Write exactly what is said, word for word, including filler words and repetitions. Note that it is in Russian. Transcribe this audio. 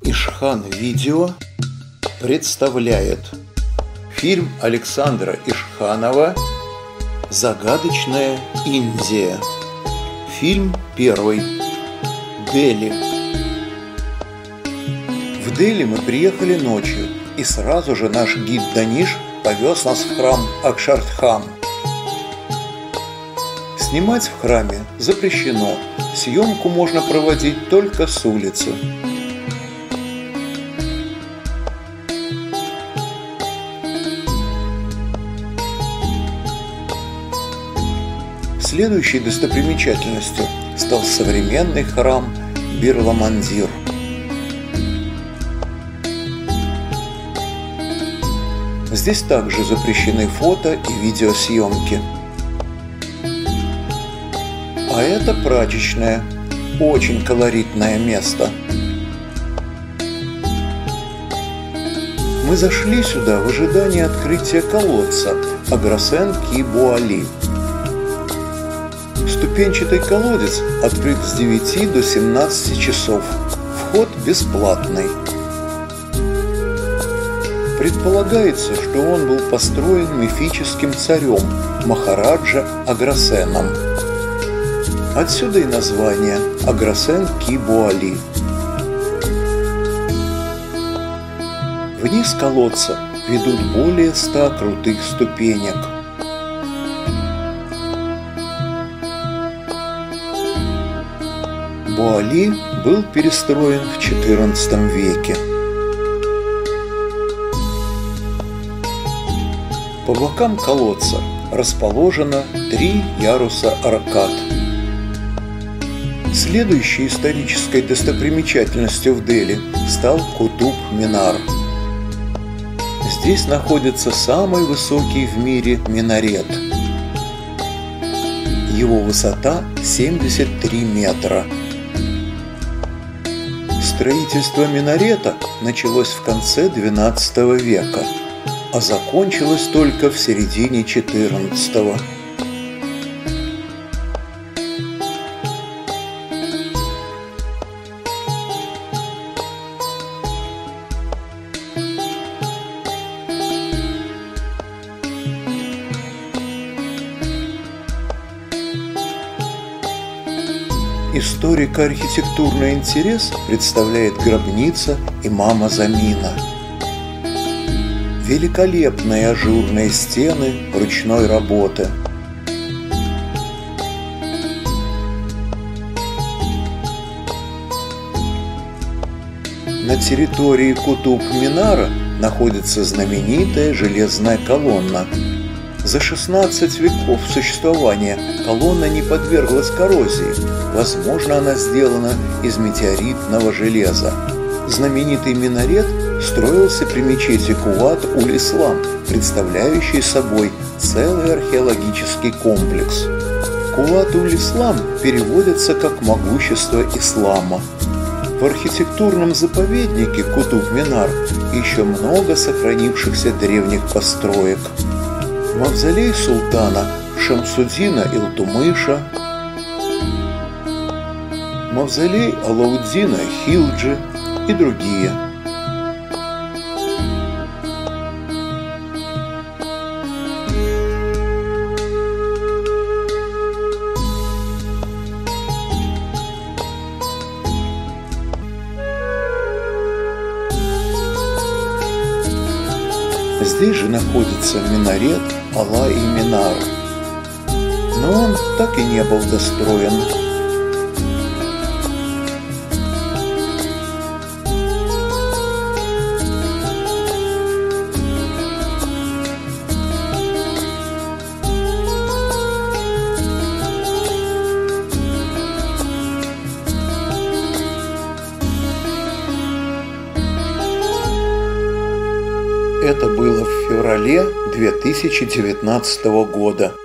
Ишхан Видео представляет фильм Александра Ишханова «Загадочная Индия». Фильм первый. Дели. В Дели мы приехали ночью, и сразу же наш гид Даниш повез нас в храм Акшардхам. Снимать в храме запрещено, съемку можно проводить только с улицы. Следующей достопримечательностью стал современный храм Бирла-Мандир. Здесь также запрещены фото и видеосъемки. А это прачечная, очень колоритное место. Мы зашли сюда в ожидании открытия колодца Аграсен Ки Буали. Ступенчатый колодец открыт с девяти до семнадцати часов. Вход бесплатный. Предполагается, что он был построен мифическим царем Махараджа Аграсеном. Отсюда и название Аграсен Ки Буали. Вниз колодца ведут более ста крутых ступенек. Буали был перестроен в четырнадцатом веке. По бокам колодца расположено три яруса аркад. Следующей исторической достопримечательностью в Дели стал Кутуб-Минар. Здесь находится самый высокий в мире минарет. Его высота семьдесят три метра. Строительство минарета началось в конце двенадцатого века, а закончилось только в середине четырнадцатого. Историко-архитектурный интерес представляет гробница имама Замина. Великолепные ажурные стены ручной работы. На территории Кутуб-Минара находится знаменитая железная колонна. За шестнадцать веков существования колонна не подверглась коррозии. Возможно, она сделана из метеоритного железа. Знаменитый минарет строился при мечети Куват-уль-Ислам, представляющей собой целый археологический комплекс. Куват-уль-Ислам переводится как «могущество ислама». В архитектурном заповеднике Кутуб-Минар еще много сохранившихся древних построек. Мавзолей султана Шамсуддина Илтумыша, мавзолей Алауддина Хилджи и другие. Здесь же находится минарет Ала-и-Минар, но он так и не был достроен. Это было в феврале две тысячи девятнадцатого года.